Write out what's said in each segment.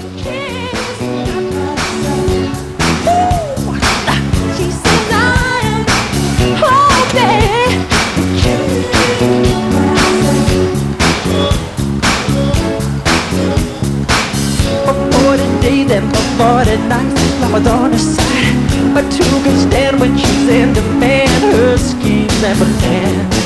She says I'm hoping. For 40 days and for 40 nights, I was on her side, but two can stand when she's in demand. Her schemes and plans.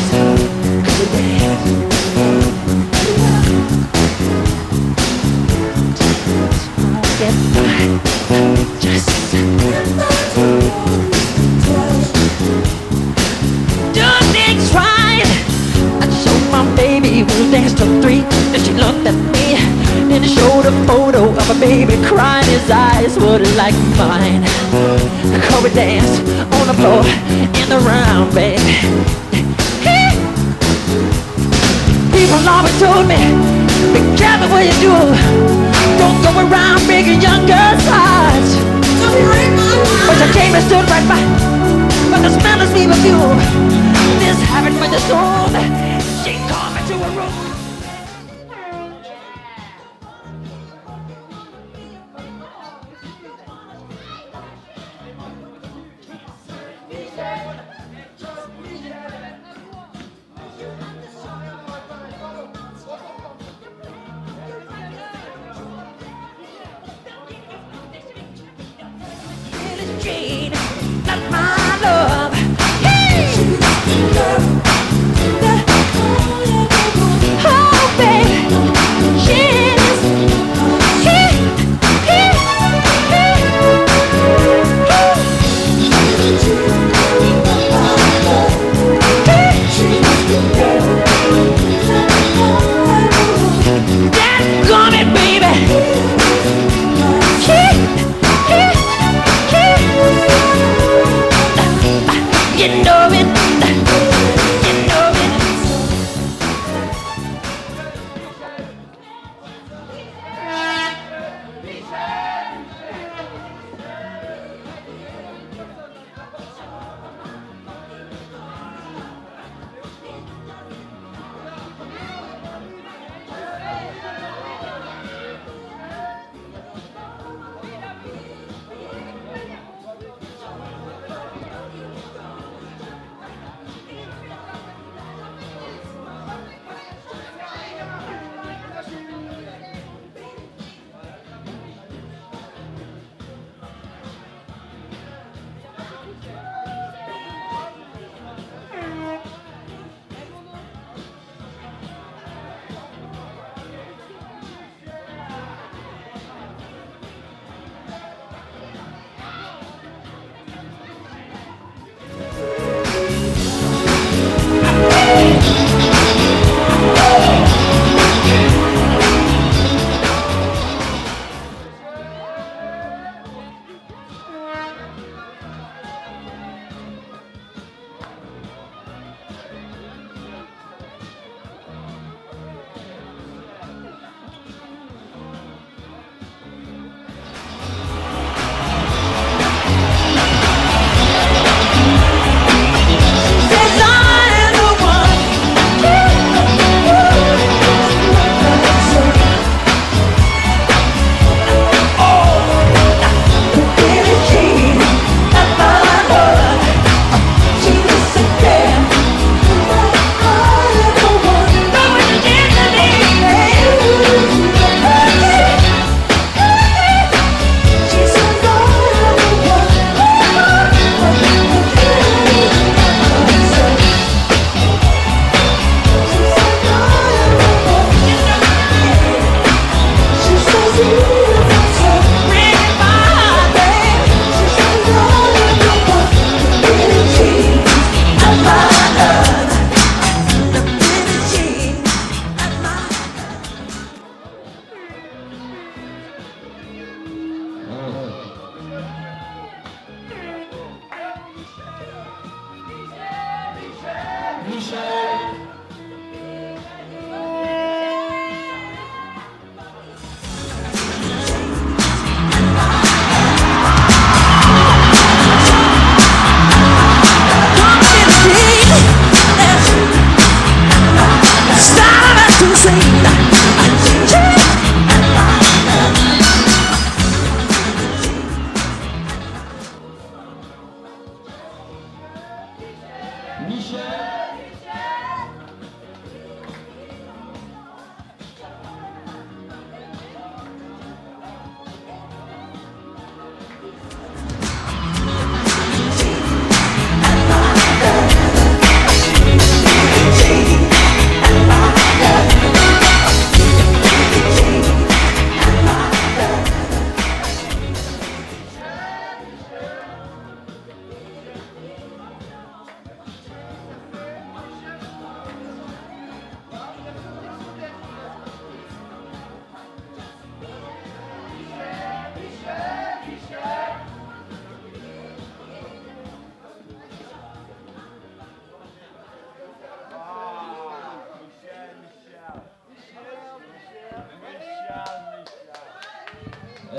We'll dance till 3. Then she looked at me, then showed a photo of a baby crying. His eyes were like mine. So we danced on the floor in the round bed. People always told me, be careful what you do. Don't go around breaking young girls' hearts. But I came and stood right by, but the smell of me was you. This happened with the soul. She called me to a room. Jane, not my love. Hey! Oh, baby, she's that's coming, baby.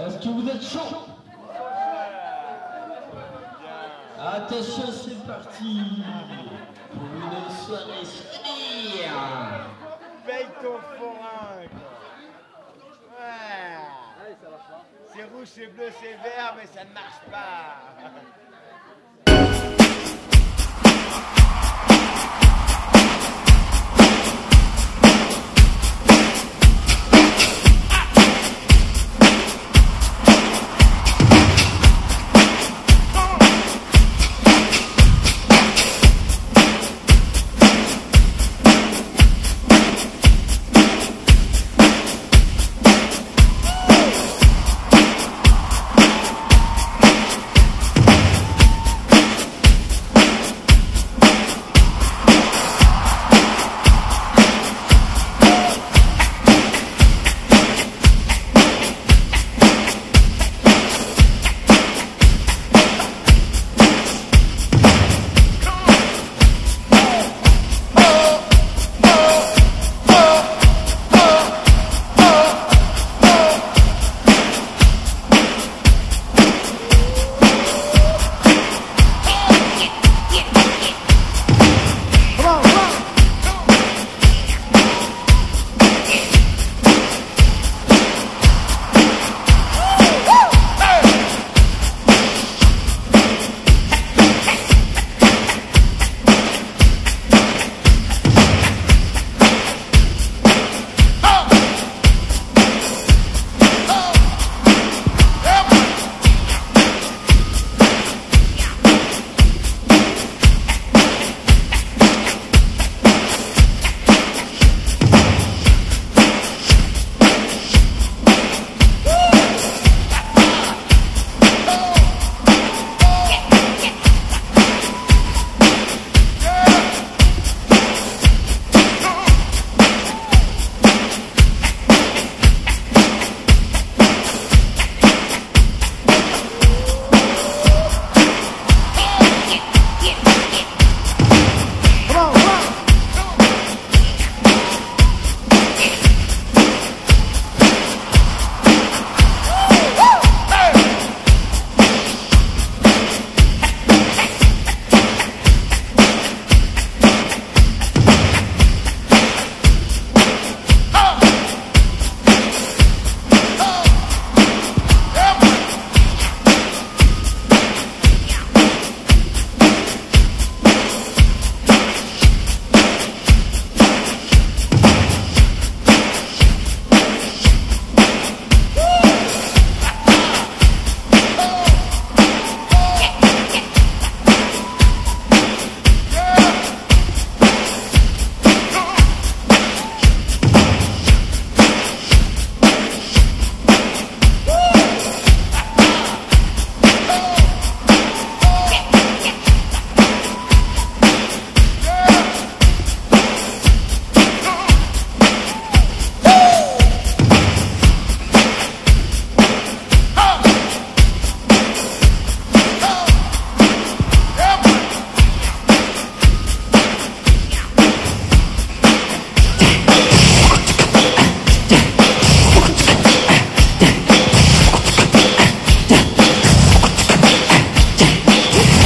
Est-ce que vous êtes chaud? Attention, c'est parti pour une soirée souvenir. Paye ton forain, quoi. Ouais. C'est rouge, c'est bleu, c'est vert, mais ça ne marche pas.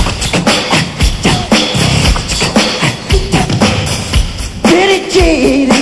Dedicated